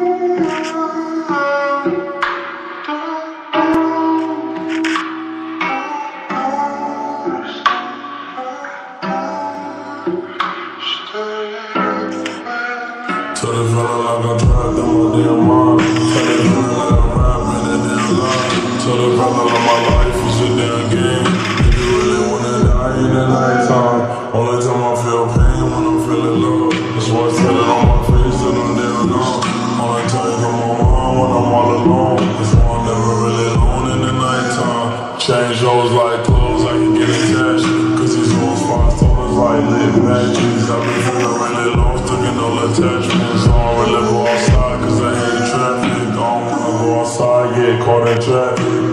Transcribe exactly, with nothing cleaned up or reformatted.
To the feeling like I'm trapped in my damn mind. To the feeling like I'm rapping a damn lie. To the feeling like my life is a damn game. If you really wanna die in the nighttime, only time I feel pain when I'm feeling low. That's why I said it on my face that I'm damn numb. Only time on my mind when I'm all alone. That's why I'm never really alone in the nighttime. Change those like clothes, I can get attached. Cause these old spots told us like lit matches. I've been feeling really lost, looking all attachments. I don't really go outside cause I hate traffic. I don't wanna go outside, get caught in traffic.